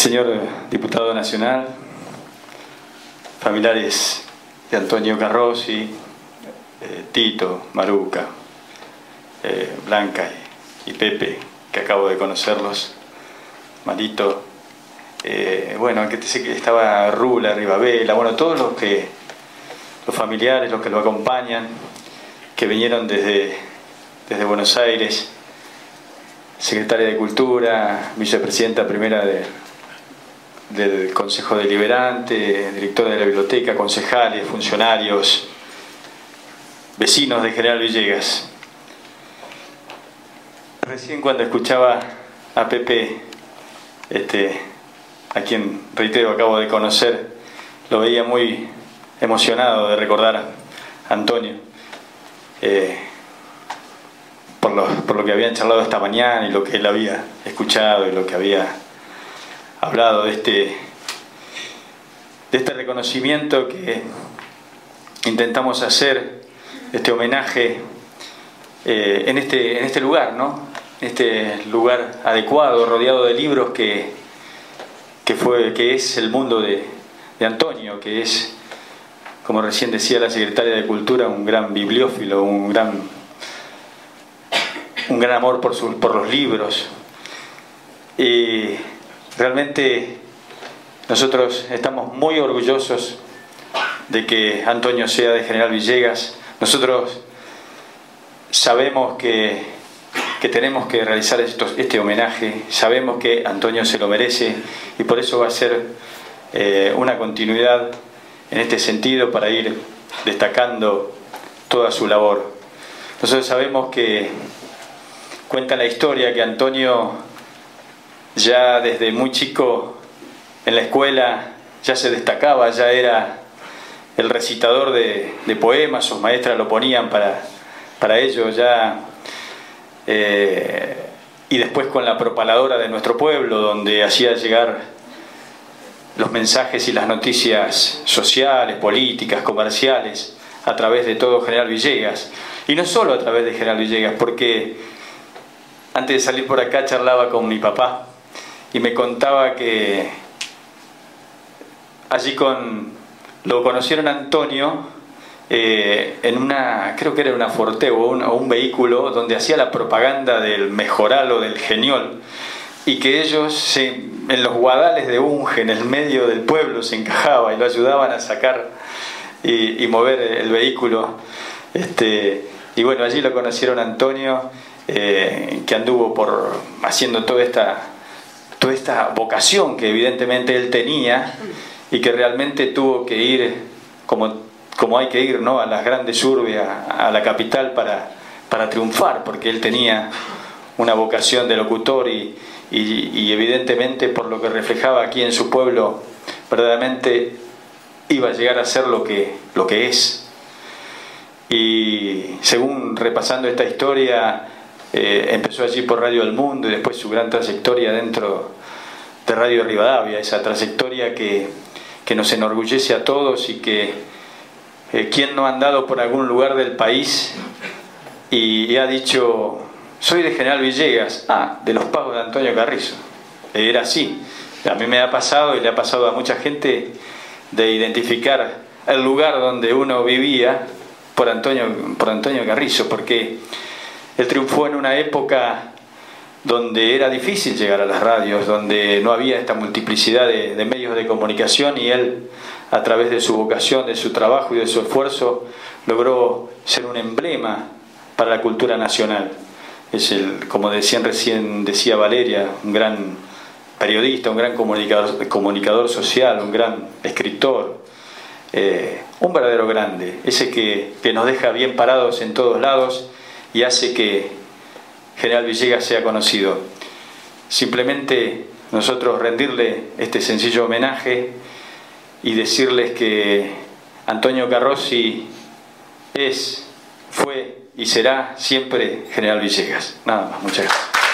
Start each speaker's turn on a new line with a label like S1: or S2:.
S1: Señor diputado nacional, familiares de Antonio Carrossi, Tito, Maruca, Blanca y Pepe, que acabo de conocerlos, Marito, bueno, que estaba Rula, Rivabela, bueno, todos los familiares, los que lo acompañan, que vinieron desde Buenos Aires, secretaria de Cultura, vicepresidenta primera del Consejo Deliberante, directora de la biblioteca, concejales, funcionarios, vecinos de General Villegas. Recién cuando escuchaba a Pepe, a quien, reitero, acabo de conocer, lo veía muy emocionado de recordar a Antonio, por lo que habían charlado esta mañana y lo que él había escuchado y lo que había hablado de este reconocimiento que intentamos hacer, este homenaje en este lugar, ¿no? Este lugar adecuado, rodeado de libros que es el mundo de Antonio, que es, como recién decía la secretaria de Cultura, un gran bibliófilo, un gran amor por los libros. Y realmente nosotros estamos muy orgullosos de que Antonio sea de General Villegas. Nosotros sabemos que tenemos que realizar este homenaje, sabemos que Antonio se lo merece y por eso va a ser una continuidad en este sentido para ir destacando toda su labor. Nosotros sabemos que cuenta la historia que Antonio ya desde muy chico en la escuela ya se destacaba, ya era el recitador de poemas, sus maestras lo ponían para ello ya, y después con la propaladora de nuestro pueblo, donde hacía llegar los mensajes y las noticias sociales, políticas, comerciales, a través de todo General Villegas. Y no solo a través de General Villegas, porque antes de salir por acá charlaba con mi papá y me contaba que allí lo conocieron a Antonio en creo que era una Forte o un vehículo donde hacía la propaganda del Mejoral o del Geniol, y que ellos en los guadales de Unge, en el medio del pueblo, se encajaba y lo ayudaban a sacar y mover el vehículo. Y bueno, allí lo conocieron a Antonio, que anduvo haciendo toda esta vocación que evidentemente él tenía y que realmente tuvo que ir como hay que ir, ¿no?, a las grandes urbes, a la capital para triunfar, porque él tenía una vocación de locutor y evidentemente por lo que reflejaba aquí en su pueblo verdaderamente iba a llegar a ser lo que es. Y según repasando esta historia, empezó allí por Radio El Mundo y después su gran trayectoria dentro de Radio Rivadavia, esa trayectoria que nos enorgullece a todos y que quien no ha andado por algún lugar del país y ha dicho: soy de General Villegas, de los pagos de Antonio Carrizo. Era así. A mí me ha pasado y le ha pasado a mucha gente de identificar el lugar donde uno vivía por Antonio Carrizo, porque él triunfó en una época donde era difícil llegar a las radios, donde no había esta multiplicidad de medios de comunicación, y él, a través de su vocación, de su trabajo y de su esfuerzo, logró ser un emblema para la cultura nacional. Es como recién decía Valeria, un gran periodista, un gran comunicador social, un gran escritor, un verdadero grande, ese que nos deja bien parados en todos lados y hace que General Villegas sea conocido. Simplemente nosotros rendirle este sencillo homenaje y decirles que Antonio Carrossi fue y será siempre General Villegas. Nada más, muchas gracias.